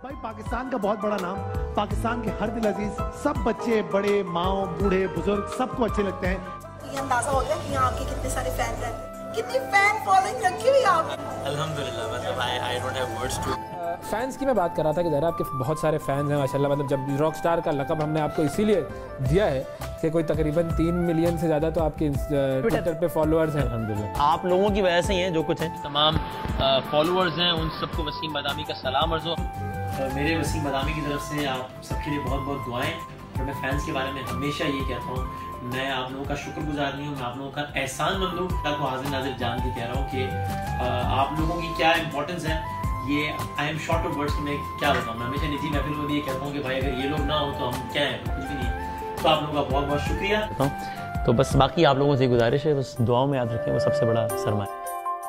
भाई पाकिस्तान का बहुत बड़ा नाम, पाकिस्तान के हर दिल अजीज, सब बच्चे बड़े, माओ बूढ़े बुजुर्ग सबको अच्छे लगते हैं। ये अंदाजा हो गया कि यहाँ आपके कितने सारे फैन रहते हैं, कितनी फैन फॉलोइंग रखी हुई आपने। अल्हम्दुलिल्लाह, मतलब I don't have words to. Fans की मैं बात कर रहा था कि ज़रा आपके बहुत सारे फैंस हैं माशाल्लाह। मतलब जब रॉक स्टार का लक़ब हमने आपको इसीलिए दिया है कि कोई तकरीबन 3 मिलियन से ज़्यादा तो आपके ट्विटर पे फॉलोअर्स हैं अल्हम्दुलिल्लाह। आप लोगों की वजह से ही हैं जो कुछ है। तमाम फॉलोअर्स हैं उन सबको वसीम बदामी का सलाम अर्ज़ हो। मेरे वसीम बदामी की तरफ से आप सबके लिए बहुत बहुत दुआएं। और मैं फैंस के बारे में हमेशा ये कहता हूँ, मैं आप लोगों का शुक्रगुजार नहीं हूँ, मैं आप लोगों का एहसानमंद हूँ। को हाजिर नाजिर जान के कह रहा हूँ कि आप लोगों की क्या इंपॉर्टेंस है, ये I am short of words में क्या बताऊँ। मैं हमेशा निजी महफिल में भी ये कहता हूँ कि भाई अगर ये लोग ना हो तो हम क्या हैं, कुछ भी नहीं। तो आप लोगों का बहुत बहुत शुक्रिया। तो बस बाकी आप लोगों से गुजारिश है, बस दुआओं में याद रखें, वो सबसे बड़ा सरमाया।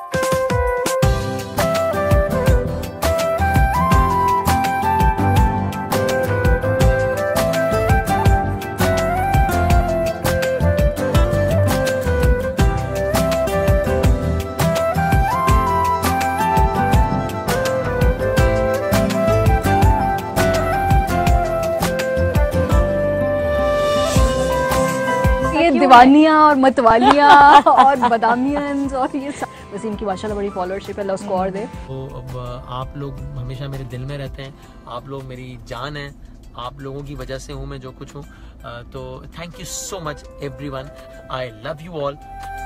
दीवानियाँ और मतवालियाँ और बदामियंस और ये वसीम की माशाल्लाह बड़ी फॉलोअरशिप है, अल्लाह उसको और दे। तो अब आप लोग हमेशा मेरे दिल में रहते हैं, आप लोग मेरी जान हैं, आप लोगों की वजह से हूँ मैं जो कुछ हूँ। तो thank you so much everyone, I love you all.